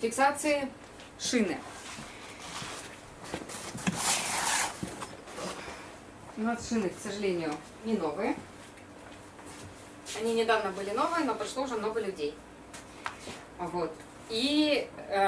фиксации шины. У нас шины, к сожалению, не новые. Они недавно были новые, но прошло уже много людей. Вот. И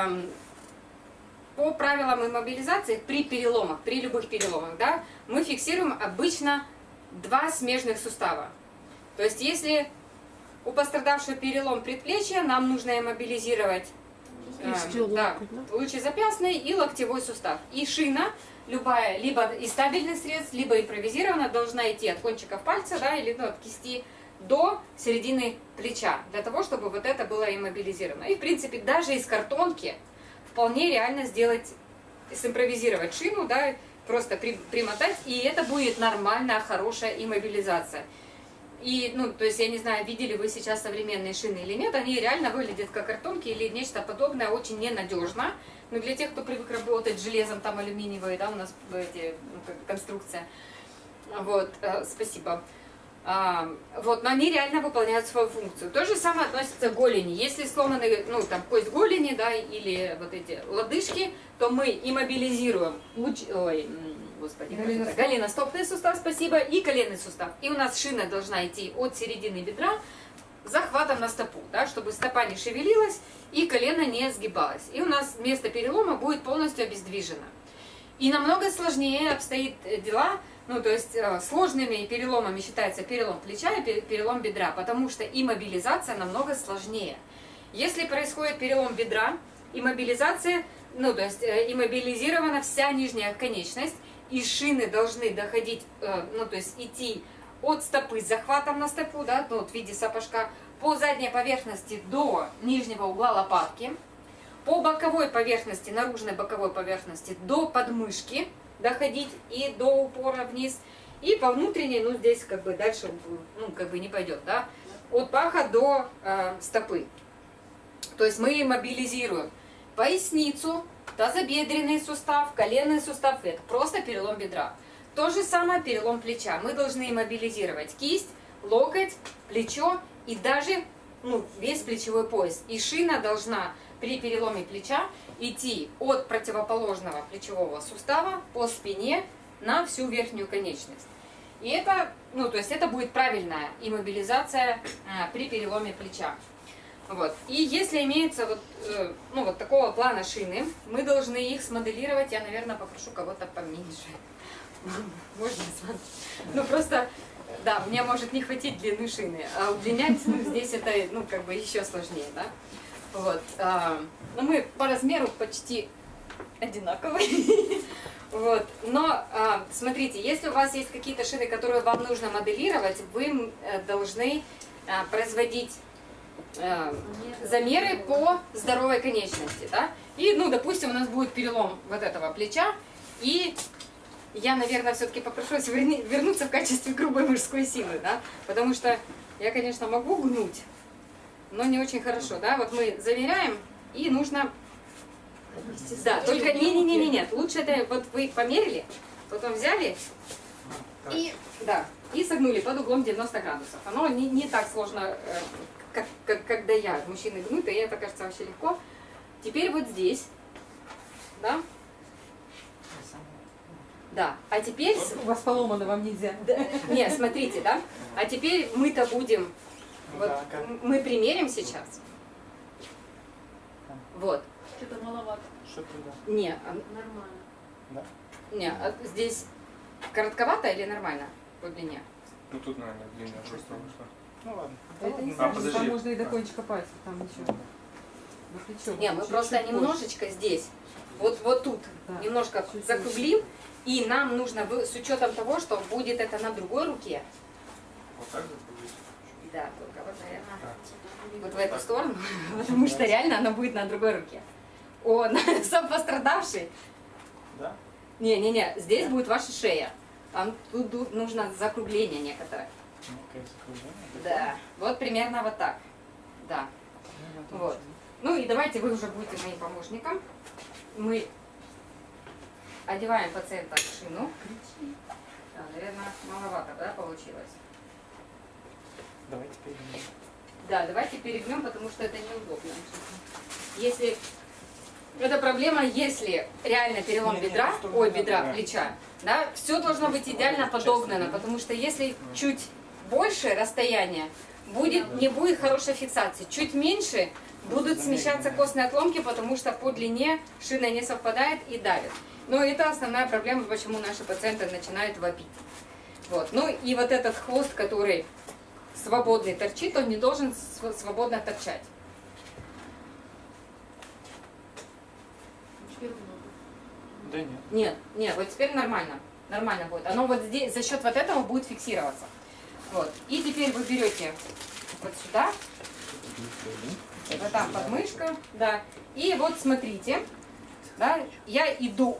по правилам иммобилизации при переломах, при любых переломах, да, мы фиксируем обычно 2 смежных сустава. То есть если у пострадавшего перелом предплечья, нам нужно иммобилизировать лучезапястный и локтевой сустав. И шина любая, либо из стабильных средств, либо импровизированная, должна идти от кончиков пальца, да, или от кисти до середины плеча, для того, чтобы вот это было иммобилизировано. И в принципе даже из картонки вполне реально сделать, симпровизировать шину, да, просто примотать, и это будет нормальная, хорошая иммобилизация. И, ну, то есть, я не знаю, видели вы сейчас современные шины или нет, они реально выглядят как картонки или нечто подобное, очень ненадежно. Но для тех, кто привык работать с железом, там алюминиевые, да, у нас эти, конструкция. Вот, спасибо. Вот, но они реально выполняют свою функцию. То же самое относится к голени. Если сломаны, ну, там, кость голени, да, или вот эти лодыжки, то мы иммобилизируем голеностопный сустав, спасибо, и коленный сустав. И у нас шина должна идти от середины бедра захватом на стопу, да, чтобы стопа не шевелилась и колено не сгибалось. И у нас место перелома будет полностью обездвижено. И намного сложнее обстоит дела. Ну, то есть сложными переломами считается перелом плеча и перелом бедра, потому что иммобилизация намного сложнее. Если происходит перелом бедра, иммобилизация, ну, то есть иммобилизирована вся нижняя конечность, и шины должны доходить, ну, то есть идти от стопы с захватом на стопу, да, ну, вот в виде сапожка, по задней поверхности до нижнего угла лопатки, по боковой поверхности, наружной боковой поверхности до подмышки, доходить и до упора вниз, и по внутренней, ну, здесь как бы дальше, ну, как бы не пойдет, да, от паха до стопы. То есть мы мобилизируем поясницу, тазобедренный сустав, коленный сустав, это просто перелом бедра. То же самое перелом плеча. Мы должны мобилизировать кисть, локоть, плечо и даже, ну, весь плечевой пояс. И шина должна при переломе плеча идти от противоположного плечевого сустава по спине на всю верхнюю конечность. И это, ну, то есть это будет правильная иммобилизация при переломе плеча. Вот. И если имеются вот, ну, вот такого плана шины, мы должны их смоделировать. Я, наверное, попрошу кого-то поменьше. Можно с вами? Ну, просто, да, мне может не хватить длины шины, а удлинять, ну, здесь это, ну, как бы еще сложнее, да. Вот. Но мы по размеру почти одинаковые. Вот. Но смотрите, если у вас есть какие-то шины, которые вам нужно моделировать, вы должны производить замеры по здоровой конечности, да? И, ну, допустим, у нас будет перелом вот этого плеча, и я, наверное, все-таки попрошу вернуться в качестве грубой мужской силы, да? Потому что я, конечно, могу гнуть, но не очень хорошо, да? Вот мы замеряем, и нужно... Да, только нет, лучше это вот вы померили, потом взяли и, да, и согнули под углом 90 градусов. Оно не так сложно, когда я, мужчины гнут, и это кажется вообще легко. Теперь вот здесь, да? Да, а теперь... У вас поломано, вам нельзя. Нет, смотрите, да? А теперь мы-то будем... Вот, мы примерим сейчас. Вот. Что-то маловато. Что-то да. Не, Нормально. Да? не, здесь коротковато или нормально по длине? Ну тут, наверное, длинная просто вышла. Ну ладно. Да это не А, страшно, подожди. там можно и до кончика пальцев, там еще. До плеча. Не, мы просто немножечко здесь, вот тут, Да. немножко Чуть-чуть. закруглим, и нам нужно, с учетом того, что будет это на другой руке, Вот так вот будет. да, только вот, наверное, Так. вот в эту сторону, потому что реально оно будет на другой руке. Он сам пострадавший. Да? Не, здесь будет ваша шея. Там тут нужно закругление некоторое. Ну, окей, закругление. Да, вот примерно вот так. Да. Вот. Ну и давайте вы уже будете моим помощником. Мы одеваем пациента в шину. Да, наверное, маловато, да, получилось? Давайте перейдем. Да, давайте перегнем, потому что это неудобно. Если Это проблема, если реально перелом бедра, бедра, плеча, да, все должно быть идеально подогнано, потому что если чуть больше расстояние, не будет хорошей фиксации, чуть меньше будут смещаться костные отломки, потому что по длине шина не совпадает и давит. Но это основная проблема, почему наши пациенты начинают вопить. Вот. Ну и вот этот хвост, который свободный торчит, он не должен свободно торчать. Да нет. Нет, вот теперь нормально. Нормально будет. Оно вот здесь за счет вот этого будет фиксироваться. Вот. И теперь вы берете вот сюда. Вот там подмышка, да. И вот смотрите, да, я иду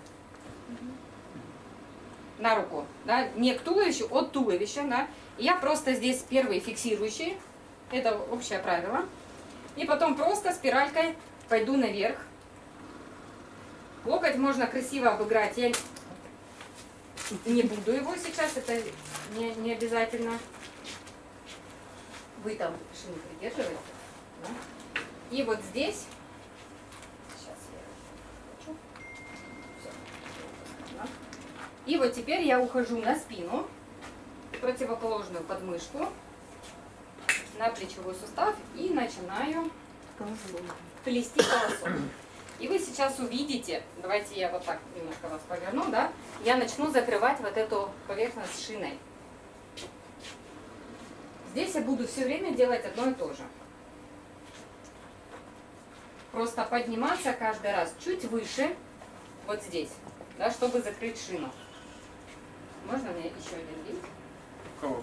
на руку, да, не к туловищу, от туловища, да. И я просто здесь первый фиксирующий, это общее правило. И потом просто спиралькой пойду наверх. Локоть можно красиво обыграть, я не буду его сейчас, это не обязательно. Вы там шину придерживаете. Да? И вот здесь, сейчас я хочу. Все. Да? И вот теперь я ухожу на спину, противоположную подмышку, на плечевой сустав и начинаю плести колосок. И вы сейчас увидите, давайте я вот так немножко вас поверну, да, я начну закрывать вот эту поверхность шиной. Здесь я буду все время делать одно и то же. Просто подниматься каждый раз чуть выше, вот здесь, да, чтобы закрыть шину. Можно мне еще один вид? У кого?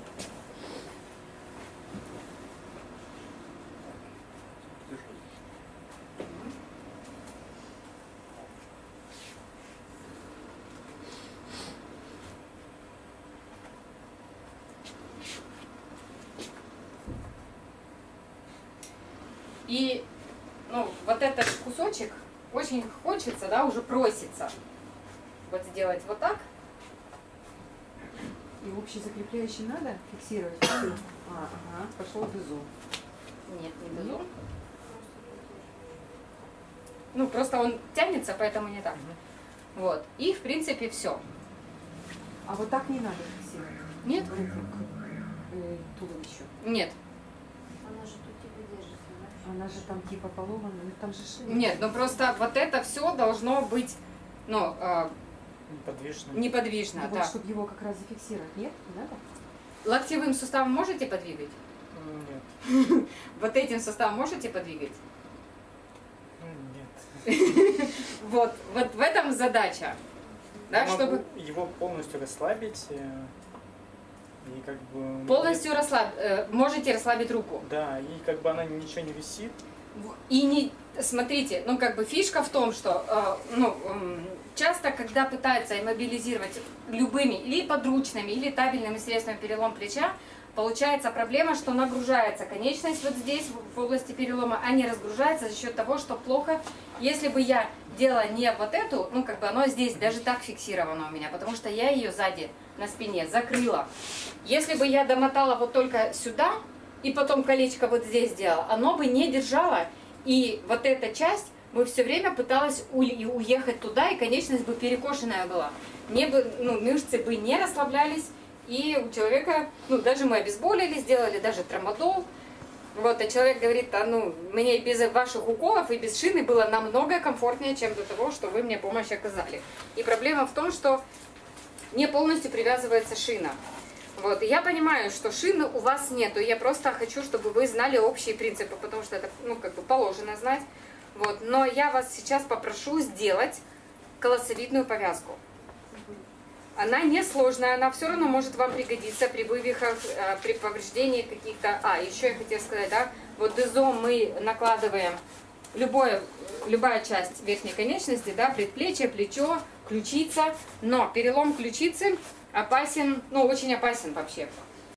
И ну, вот этот кусочек очень хочется, да, уже просится вот сделать вот так. И общий закрепляющий надо фиксировать? Ага, пошел дезу. Нет, не дозу. Ну, просто он тянется, поэтому не так. Вот. И, в принципе, все. А вот так не надо фиксировать? Нет? Туловищу. Нет. Она же тут тебе держится, да? Она же там типа поломана, ну там же шина. Нет, ну просто вот это все должно быть, ну, Неподвижно. неподвижно. Ну, Да. вот, чтобы его как раз зафиксировать, нет? Не надо? Локтевым суставом можете подвигать? Нет. Вот этим суставом можете подвигать? Нет. Вот в этом задача. Да, Я могу чтобы его полностью расслабить и как бы... полностью можете расслабить руку. Да, и как бы она ничего не висит. И не, смотрите, ну как бы фишка в том, что часто, когда пытаются иммобилизировать любыми или подручными, или табельными средствами перелом плеча, получается проблема, что нагружается конечность вот здесь, в области перелома, а не разгружается за счет того, что плохо. Если бы я делала не вот эту, ну как бы оно здесь даже так фиксировано у меня, потому что я ее сзади на спине закрыла. Если бы я домотала вот только сюда, и потом колечко вот здесь сделала, оно бы не держало, и вот эта часть бы все время пыталась уехать туда, и конечность бы перекошенная была. Мышцы бы не расслаблялись, и у человека, ну даже мы обезболили, сделали даже трамадол, вот, а человек говорит, мне без ваших уколов и без шины было намного комфортнее, чем до того, что вы мне помощь оказали. И проблема в том, что не полностью привязывается шина. Вот, и я понимаю, что шины у вас нету, я просто хочу, чтобы вы знали общие принципы, потому что это, как бы положено знать. Вот, но я вас сейчас попрошу сделать колосовидную повязку. Она несложная, она все равно может вам пригодиться при вывихах, при повреждении каких-то... еще я хотела сказать, да, вот дезом мы накладываем любая часть верхней конечности, да, предплечье, плечо, ключица, но перелом ключицы опасен, очень опасен вообще.